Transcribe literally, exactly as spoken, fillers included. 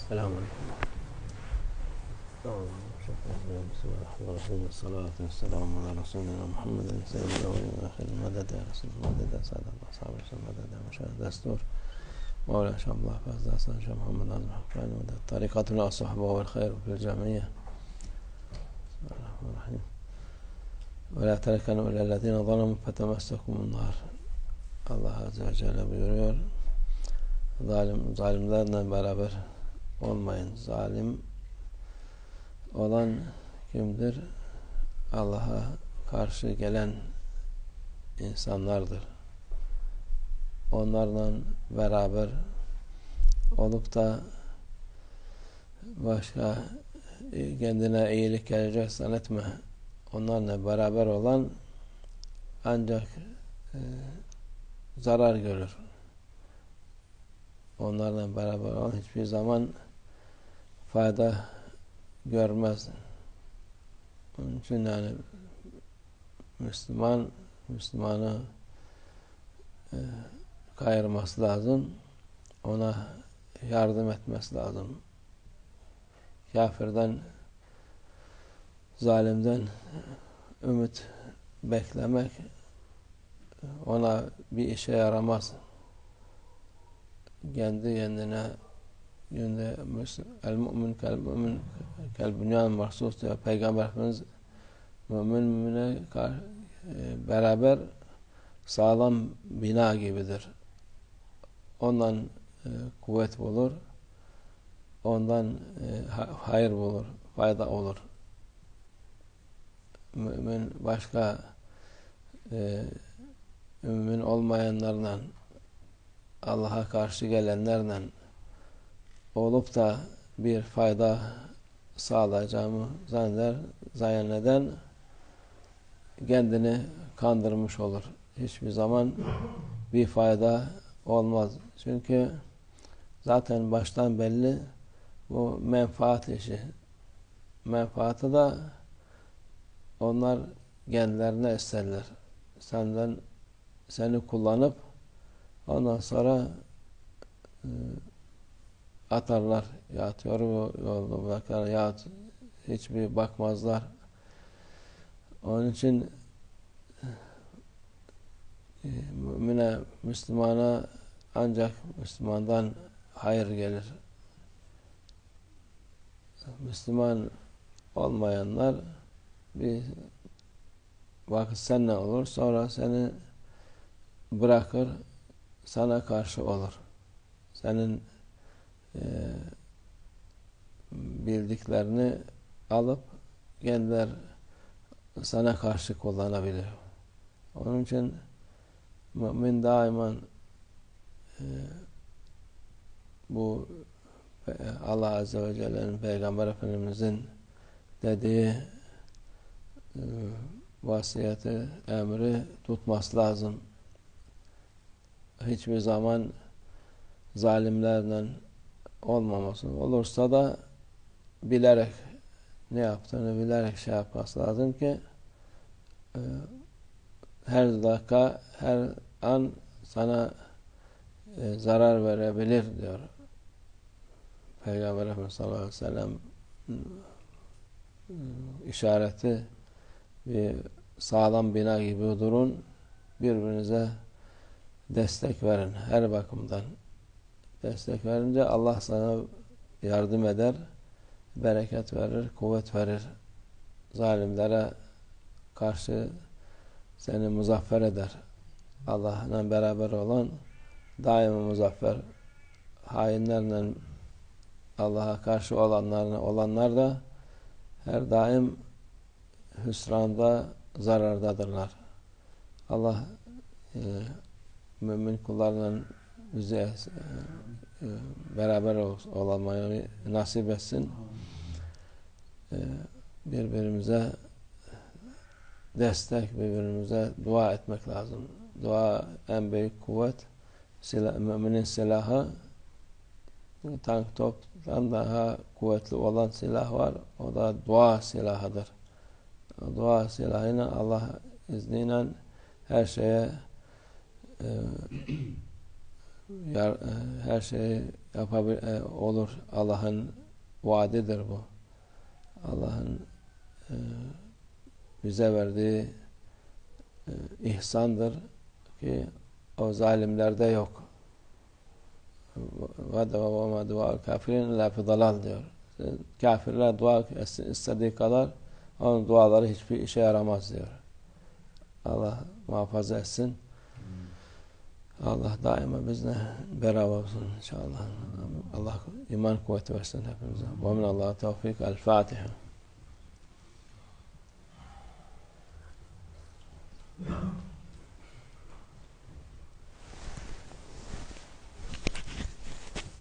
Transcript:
Selamun Aleyküm. Bismillahirrahmanirrahim. Salatu vesselamu ala Resulina Muhammedin seyyidil evvelin ve ahiril meded ya Resulullah meded sadat ashabi meded müşahede destur Mevla inşallah fazla hasan Şeyh Muhammed Azmi Hakkani meded tarikatul ashabı vel hayr fil cemiyye. Bismillahirrahmanirrahim. Ve la terekenu ilellezine zalemu fetemessekumun nar. Allah Azze ve Celle buyuruyor. Zalim, zalimlerle beraber olmayın. Zalim olan kimdir? Allah'a karşı gelen insanlardır. Onlarla beraber olup da başka kendine iyilik gelecek zannetme. Onlarla beraber olan ancak e, zarar görür. Onlarla beraber olan hiçbir zaman fayda görmez. Onun için yani Müslüman Müslümanı e, kayırması lazım. Ona yardım etmesi lazım. Kafirden, zalimden ümit beklemek ona bir işe yaramaz. Kendi kendine günde el-mümin kel-mümin kel-bünyan mahsus diyor. Peygamber Efendimiz mümin mümine beraber sağlam bina gibidir. Ondan e, kuvvet bulur. Ondan e, hayır bulur. Fayda olur. Mümin başka e, mümin olmayanlarla Allah'a karşı gelenlerle olup da bir fayda sağlayacağımı zanneder, zanneden kendini kandırmış olur. Hiçbir zaman bir fayda olmaz. Çünkü zaten baştan belli bu menfaat işi. Menfaatı da onlar kendilerine isterler. Senden seni kullanıp ondan sonra e, atarlar. Ya atıyor yolda bırakırlar. Ya hiçbir bakmazlar. Onun için e, mümine, Müslümana ancak Müslümandan hayır gelir. Müslüman olmayanlar bir vakit seninle olur. Sonra seni bırakır. Sana karşı olur. Senin e, bildiklerini alıp kendiler sana karşı kullanabilir. Onun için mümin daima e, bu Allah Azze ve Celle'nin Peygamber Efendimiz'in dediği e, vasiyeti, emri tutması lazım. Hiçbir zaman zalimlerle olmaması. Olursa da bilerek ne yaptığını bilerek şey yapması lazım ki e, her dakika, her an sana e, zarar verebilir diyor. Peygamber Efendimiz sallallahu aleyhi ve sellem işareti bir sağlam bina gibi durun, birbirinize destek verin. Her bakımdan destek verince Allah sana yardım eder, bereket verir, kuvvet verir. Zalimlere karşı seni muzaffer eder. Allah'la beraber olan daima muzaffer. Hainlerle Allah'a karşı olanlar, olanlar da her daim hüsranda, zarardadırlar. Allah e, mümin kullarla bize e, e, beraber olmayı nasip etsin. E, birbirimize destek, birbirimize dua etmek lazım. Dua en büyük kuvvet. Silah, müminin silahı tank toptan daha kuvvetli olan silah var. O da dua silahıdır. O dua silahıyla Allah izniyle her şeye e, yar, her şeyi yapabil olur. Allah'ın vaadidir bu. Allah'ın e, bize verdiği e, ihsandır ki o zalimlerde yok. وَدَوَا دُعَا kafirin illa fi dalal diyor. Kafirler dua istediği kadar onun duaları hiçbir işe yaramaz diyor. Allah muhafaza etsin. Allah daima bizle beraber olsun inşallah. Allah iman kuvveti versin hepimize. Ve minallah tevfik. El Fatiha.